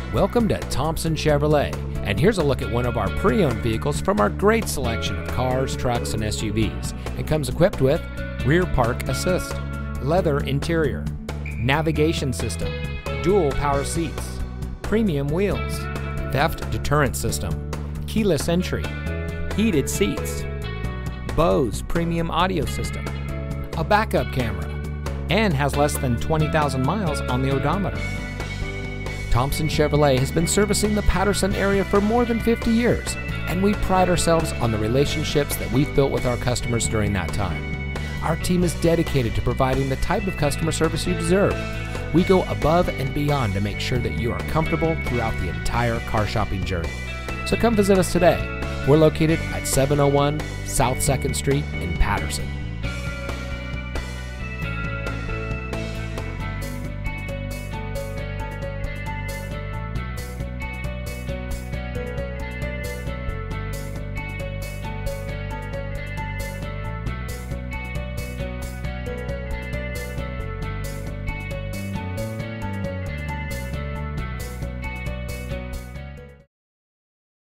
Welcome to Thompson Chevrolet, and here's a look at one of our pre-owned vehicles from our great selection of cars, trucks, and SUVs. It comes equipped with rear park assist, leather interior, navigation system, dual power seats, premium wheels, theft deterrent system, keyless entry, heated seats, Bose premium audio system, a backup camera, and has less than 20,000 miles on the odometer. Thompson Chevrolet has been servicing the Patterson area for more than 50 years, and we pride ourselves on the relationships that we've built with our customers during that time. Our team is dedicated to providing the type of customer service you deserve. We go above and beyond to make sure that you are comfortable throughout the entire car shopping journey. So come visit us today. We're located at 701 South 2nd Street in Patterson.